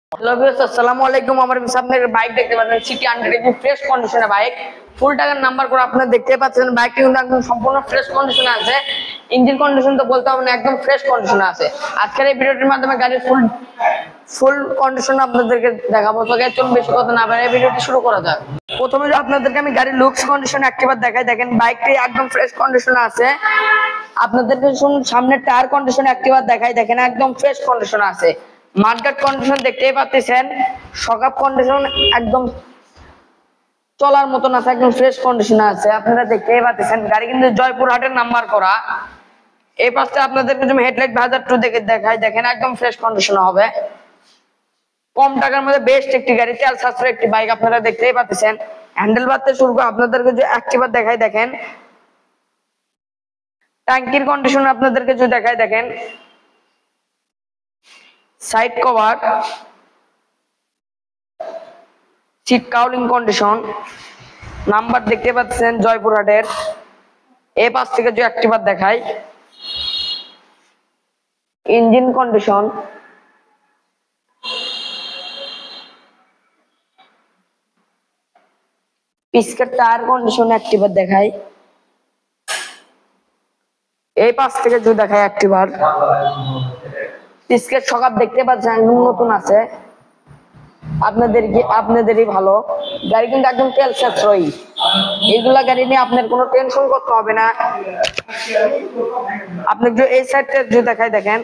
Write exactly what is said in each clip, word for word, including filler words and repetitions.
Hello viewers, আসসালামু আলাইকুম। আমার সামনে বাইক দেখতে পাচ্ছেন, সিটি হান্ড্রেড ফ্রেশ কন্ডিশনে বাইক, ফুল টাকার নাম্বার করে আপনারা দেখতে পাচ্ছেন। বাইকটি কিন্তু একদম সম্পূর্ণ ফ্রেশ কন্ডিশনে আছে। ইঞ্জিন কন্ডিশন তো বলতে হবে না, একদম ফ্রেশ কন্ডিশনে আছে। আজকের এই ভিডিওটির মাধ্যমে গাড়ির ফুল ফুল কন্ডিশন আপনাদেরকে দেখাবো। তো চলুন বেশি কথা না বলে ভিডিওটি শুরু করা যাক। প্রথমে আপনাদেরকে আমি গাড়ির লুকস কন্ডিশন একবার দেখাই। দেখেন বাইকটি একদম ফ্রেশ কন্ডিশনে আছে। আপনাদেরকে শুনুন সামনের টায়ার কন্ডিশন একবার দেখাই। দেখেন একদম ফ্রেশ কন্ডিশনে আছে। মার্কেট কন্ডিশন দেখতেই পাচ্ছেন, শকআপ কন্ডিশন একদম চলার মতন আছে, একদম ফ্রেশ কন্ডিশনে আছে। আপনারা দেখতেই পাচ্ছেন গাড়ি কিন্তু জয়পুরহাটের নাম্বার করা। এই পাশে আপনাদেরকে যদি হেডলাইট ভাজার টু দেখে দেখাই, দেখেন একদম ফ্রেশ কন্ডিশনে হবে। কম টাকার মধ্যে বেস্ট একটি গাড়ি, তেল সাশ্রয় একটি বাইক। আপনারা দেখতেই পাচ্ছেন হ্যান্ডেল বারতে শুরু করে আপনাদেরকে যে একটিবার দেখাই। দেখেন ট্যাঙ্কির কন্ডিশন আপনাদেরকে যদি দেখাই, দেখেন side cover, seat cowling condition, number দেখতে পাচ্ছেন জয়পুরহাটের। এই পাশ থেকে যে একটিবার দেখাই, ইঞ্জিন কন্ডিশন, পিছকের টায়ার কন্ডিশন একটিবার দেখাই। এই পাশ থেকে যদি দেখাই একটিবার, পিছকের শকআপ দেখতে পাচ্ছেন একদম নতুন আছে। আপনাদের কি আপনাদেরই ভালো, গাড়ি কিন্তু একদম তেল সাশ্রয়ী। এইগুলা গাড়ি নিয়ে আপনার কোনো টেনশন করতে হবে না। আপনি যে এই সাইডটা যদি দেখাই, দেখেন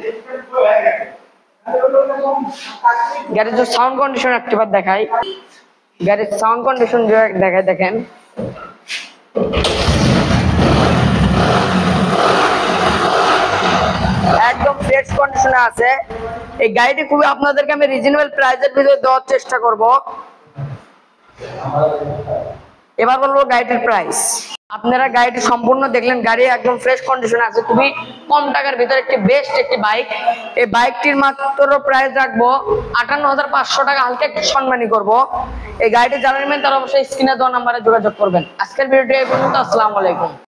গাড়ির যে সাউন্ড কন্ডিশন একটিবার দেখাই। গাড়ির সাউন্ড কন্ডিশন যে দেখাই, দেখেন একদম ফ্রেশ কন্ডিশনে আছে। এই গাড়িটি খুবই আপনাদেরকে আমি রিজনেবল প্রাইসের ভিতরে দেওয়ার চেষ্টা করব। এবার বলবো গাড়িটির প্রাইস। আপনারা গাড়িটি সম্পূর্ণ দেখলেন, গাড়ি একদম ফ্রেশ কন্ডিশনে আছে, খুবই কম টাকার ভিতরে একটি বেস্ট একটি বাইক। এই বাইকটির মাত্র প্রাইস রাখবো আটান্ন হাজার পাঁচশো টাকা, হালকা একটু সম্মানী করবো। এই গাড়িটি যারা নেবেন তারা অবশ্যই স্ক্রিনে দেওয়া নাম্বারে যোগাযোগ করবেন। আজকের ভিডিওটি এই পর্যন্ত। আসসালামু আলাইকুম।